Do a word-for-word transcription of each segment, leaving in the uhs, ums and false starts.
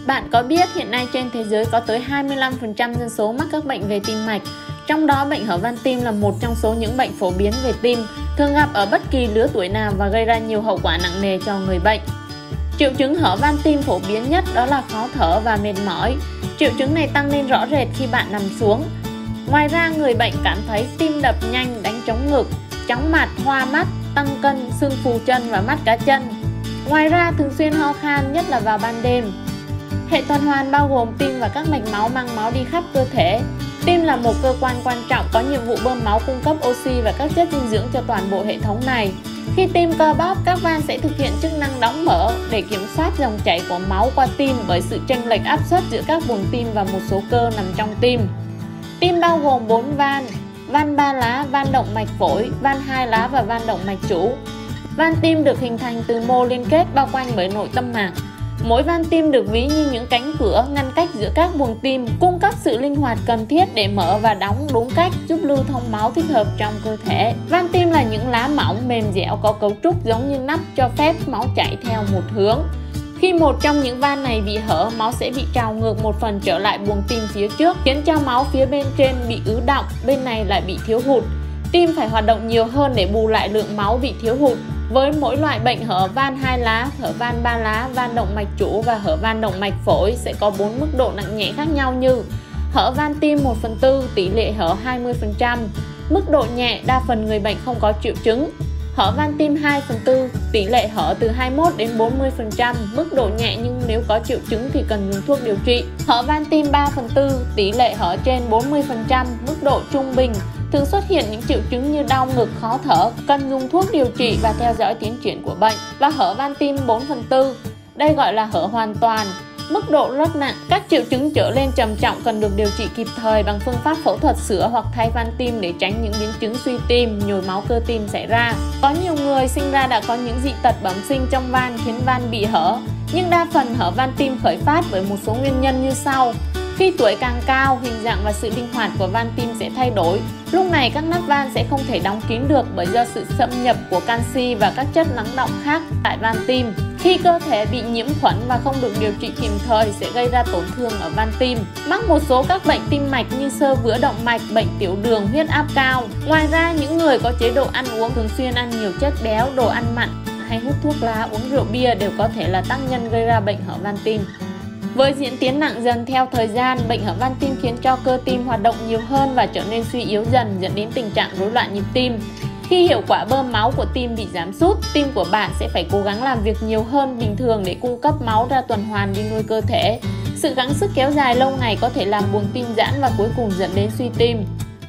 Bạn có biết hiện nay trên thế giới có tới hai mươi lăm phần trăm dân số mắc các bệnh về tim mạch, trong đó bệnh hở van tim là một trong số những bệnh phổ biến về tim, thường gặp ở bất kỳ lứa tuổi nào và gây ra nhiều hậu quả nặng nề cho người bệnh. Triệu chứng hở van tim phổ biến nhất đó là khó thở và mệt mỏi. Triệu chứng này tăng lên rõ rệt khi bạn nằm xuống. Ngoài ra, người bệnh cảm thấy tim đập nhanh, đánh trống ngực, chóng mặt, hoa mắt, tăng cân, sưng phù chân và mắt cá chân. Ngoài ra, thường xuyên ho khan, nhất là vào ban đêm. Hệ tuần hoàn bao gồm tim và các mạch máu mang máu đi khắp cơ thể. Tim là một cơ quan quan trọng có nhiệm vụ bơm máu, cung cấp oxy và các chất dinh dưỡng cho toàn bộ hệ thống này. Khi tim co bóp, các van sẽ thực hiện chức năng đóng mở để kiểm soát dòng chảy của máu qua tim bởi sự chênh lệch áp suất giữa các buồng tim và một số cơ nằm trong tim. Tim bao gồm bốn van: van ba lá, van động mạch phổi, van hai lá và van động mạch chủ. Van tim được hình thành từ mô liên kết bao quanh bởi nội tâm mạc. Mỗi van tim được ví như những cánh cửa ngăn cách giữa các buồng tim, cung cấp sự linh hoạt cần thiết để mở và đóng đúng cách, giúp lưu thông máu thích hợp trong cơ thể. Van tim là những lá mỏng, mềm dẻo có cấu trúc giống như nắp cho phép máu chảy theo một hướng. Khi một trong những van này bị hở, máu sẽ bị trào ngược một phần trở lại buồng tim phía trước, khiến cho máu phía bên trên bị ứ đọng, bên này lại bị thiếu hụt. Tim phải hoạt động nhiều hơn để bù lại lượng máu bị thiếu hụt. Với mỗi loại bệnh hở van hai lá, hở van ba lá, van động mạch chủ và hở van động mạch phổi sẽ có bốn mức độ nặng nhẹ khác nhau như: hở van tim một phần tư, tỷ lệ hở hai mươi phần trăm, mức độ nhẹ, đa phần người bệnh không có triệu chứng; hở van tim hai phần tư, tỷ lệ hở từ hai mươi mốt đến bốn mươi phần trăm, mức độ nhẹ nhưng nếu có triệu chứng thì cần dùng thuốc điều trị; hở van tim ba phần tư, tỷ lệ hở trên bốn mươi phần trăm, mức độ trung bình, thường xuất hiện những triệu chứng như đau ngực, khó thở, cần dùng thuốc điều trị và theo dõi tiến triển của bệnh; và hở van tim bốn phần tư, đây gọi là hở hoàn toàn, mức độ rất nặng, các triệu chứng trở lên trầm trọng cần được điều trị kịp thời bằng phương pháp phẫu thuật sửa hoặc thay van tim để tránh những biến chứng suy tim, nhồi máu cơ tim xảy ra. Có nhiều người sinh ra đã có những dị tật bẩm sinh trong van khiến van bị hở, nhưng đa phần hở van tim khởi phát bởi một số nguyên nhân như sau. Khi tuổi càng cao, hình dạng và sự linh hoạt của van tim sẽ thay đổi. Lúc này các nắp van sẽ không thể đóng kín được bởi do sự xâm nhập của canxi và các chất lắng đọng khác tại van tim. Khi cơ thể bị nhiễm khuẩn và không được điều trị kịp thời sẽ gây ra tổn thương ở van tim, mắc một số các bệnh tim mạch như xơ vữa động mạch, bệnh tiểu đường, huyết áp cao. Ngoài ra, những người có chế độ ăn uống thường xuyên ăn nhiều chất béo, đồ ăn mặn hay hút thuốc lá, uống rượu bia đều có thể là tác nhân gây ra bệnh hở van tim. Với diễn tiến nặng dần theo thời gian, bệnh hở van tim khiến cho cơ tim hoạt động nhiều hơn và trở nên suy yếu dần, dẫn đến tình trạng rối loạn nhịp tim. Khi hiệu quả bơm máu của tim bị giảm sút, tim của bạn sẽ phải cố gắng làm việc nhiều hơn bình thường để cung cấp máu ra tuần hoàn đi nuôi cơ thể. Sự gắng sức kéo dài lâu ngày có thể làm buồng tim giãn và cuối cùng dẫn đến suy tim.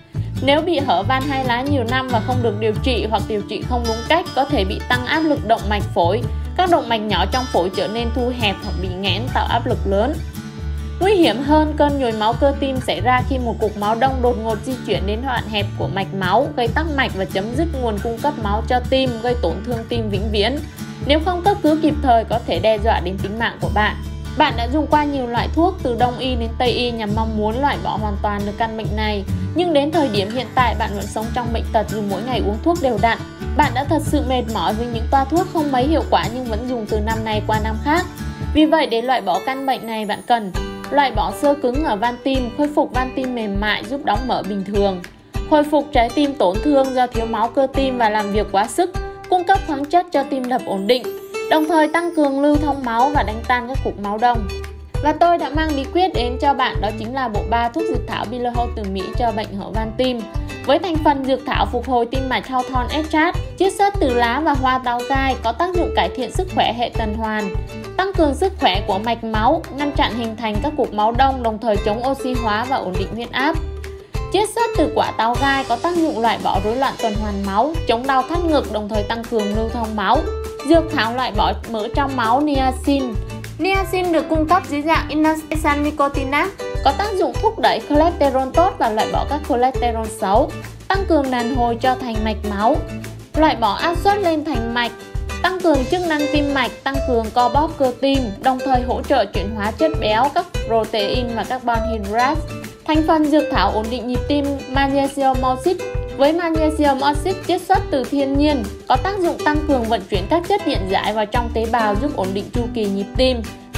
Nếu bị hở van hai lá nhiều năm và không được điều trị hoặc điều trị không đúng cách, có thể bị tăng áp lực động mạch phổi. Các động mạch nhỏ trong phổi trở nên thu hẹp hoặc bị nghẽn, tạo áp lực lớn. Nguy hiểm hơn, cơn nhồi máu cơ tim xảy ra khi một cục máu đông đột ngột di chuyển đến đoạn hẹp của mạch máu, gây tắc mạch và chấm dứt nguồn cung cấp máu cho tim, gây tổn thương tim vĩnh viễn. Nếu không cấp cứu kịp thời, có thể đe dọa đến tính mạng của bạn. Bạn đã dùng qua nhiều loại thuốc từ Đông y đến Tây y nhằm mong muốn loại bỏ hoàn toàn được căn bệnh này, nhưng đến thời điểm hiện tại bạn vẫn sống trong bệnh tật dù mỗi ngày uống thuốc đều đặn. Bạn đã thật sự mệt mỏi vì những toa thuốc không mấy hiệu quả nhưng vẫn dùng từ năm này qua năm khác. Vì vậy, để loại bỏ căn bệnh này, bạn cần loại bỏ xơ cứng ở van tim, khôi phục van tim mềm mại giúp đóng mở bình thường, hồi phục trái tim tổn thương do thiếu máu cơ tim và làm việc quá sức, cung cấp khoáng chất cho tim đập ổn định, đồng thời tăng cường lưu thông máu và đánh tan các cục máu đông. Và tôi đã mang bí quyết đến cho bạn, đó chính là bộ ba thuốc dược thảo Bilahome từ Mỹ cho bệnh hở van tim. Với thành phần dược thảo phục hồi tim mạch Hawthorne Extract, chiết xuất từ lá và hoa táo gai, có tác dụng cải thiện sức khỏe hệ tuần hoàn, tăng cường sức khỏe của mạch máu, ngăn chặn hình thành các cục máu đông, đồng thời chống oxy hóa và ổn định huyết áp. Chiết xuất từ quả táo gai có tác dụng loại bỏ rối loạn tuần hoàn máu, chống đau thắt ngực, đồng thời tăng cường lưu thông máu. Dược thảo loại bỏ mỡ trong máu niacin. Niacin được cung cấp dưới dạng inositol nicotinate, có tác dụng thúc đẩy cholesterol tốt và loại bỏ các cholesterol xấu, tăng cường đàn hồi cho thành mạch máu, loại bỏ áp suất lên thành mạch, tăng cường chức năng tim mạch, tăng cường co bóp cơ tim, đồng thời hỗ trợ chuyển hóa chất béo, các protein và carbon hydrate. Thành phần dược thảo ổn định nhịp tim magnesium oxide. Với magnesium oxide chiết xuất từ thiên nhiên, có tác dụng tăng cường vận chuyển các chất điện giải vào trong tế bào, giúp ổn định chu kỳ nhịp tim,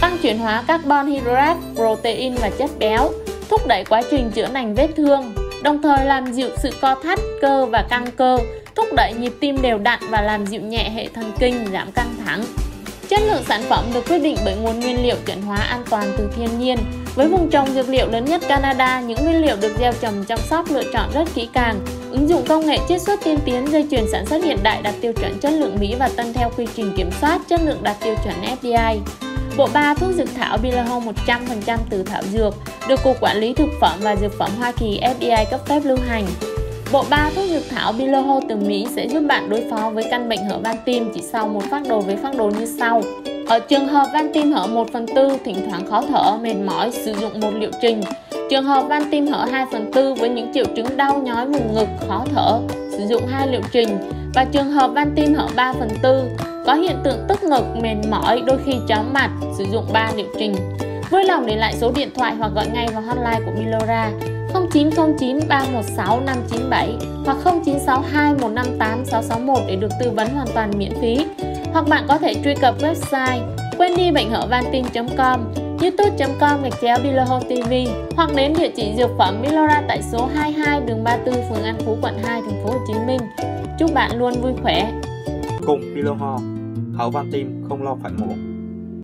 tăng chuyển hóa carbon hydrate, protein và chất béo, thúc đẩy quá trình chữa lành vết thương, đồng thời làm dịu sự co thắt cơ và căng cơ, thúc đẩy nhịp tim đều đặn và làm dịu nhẹ hệ thần kinh, giảm căng thẳng. Chất lượng sản phẩm được quyết định bởi nguồn nguyên liệu chuyển hóa an toàn từ thiên nhiên. Với vùng trồng dược liệu lớn nhất Canada, những nguyên liệu được gieo trồng chăm sóc lựa chọn rất kỹ càng, ứng dụng công nghệ chiết xuất tiên tiến, dây chuyền sản xuất hiện đại đạt tiêu chuẩn chất lượng Mỹ và tuân theo quy trình kiểm soát chất lượng đạt tiêu chuẩn F D A. Bộ ba thuốc dược thảo Biloho một trăm phần trăm từ thảo dược được Cục Quản lý Thực phẩm và Dược phẩm Hoa Kỳ F D A cấp phép lưu hành. Bộ ba thuốc dược thảo Biloho từ Mỹ sẽ giúp bạn đối phó với căn bệnh hở van tim chỉ sau một phác đồ với phác đồ như sau. Ở trường hợp van tim hở một phần tư, thỉnh thoảng khó thở, mệt mỏi, sử dụng một liệu trình. Trường hợp van tim hở hai phần tư với những triệu chứng đau nhói vùng ngực, khó thở, sử dụng hai liệu trình. Và trường hợp van tim hở ba phần tư có hiện tượng tức ngực, mệt mỏi, đôi khi chóng mặt, sử dụng ba liệu trình. Vui lòng để lại số điện thoại hoặc gọi ngay vào hotline của Bilora không chín không chín ba một sáu năm chín bảy hoặc không chín sáu hai một năm tám sáu sáu một để được tư vấn hoàn toàn miễn phí. Hoặc bạn có thể truy cập website quên đi bệnh hở van tim chấm com, youtube chấm com gạch chéo Biloho ti vi hoặc đến địa chỉ dược phẩm Bilora tại số hai mươi hai đường ba mươi tư, phường An Phú, quận hai, thành phố Hồ Chí Minh. Chúc bạn luôn vui khỏe. Cùng Biloho, hở van tim không lo phải mổ.